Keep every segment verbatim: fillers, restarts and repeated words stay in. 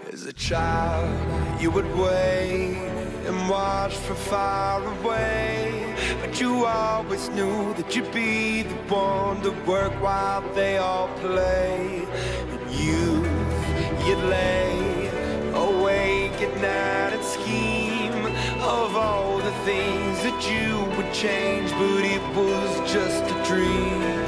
As a child, you would wait and watch from far away, but you always knew that you'd be the one to work while they all play. In youth, you'd lay awake at night and scheme of all the things that you would change, but it was just a dream.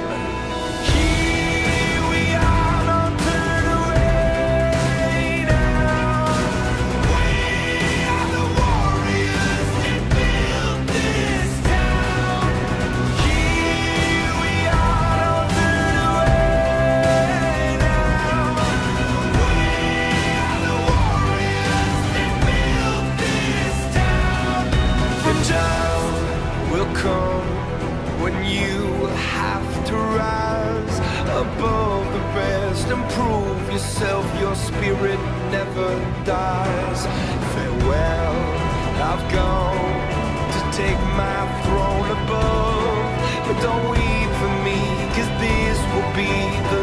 When you have to rise above the rest and prove yourself, your spirit never dies. Farewell, I've gone to take my throne above, but don't weep for me, 'cause this will be the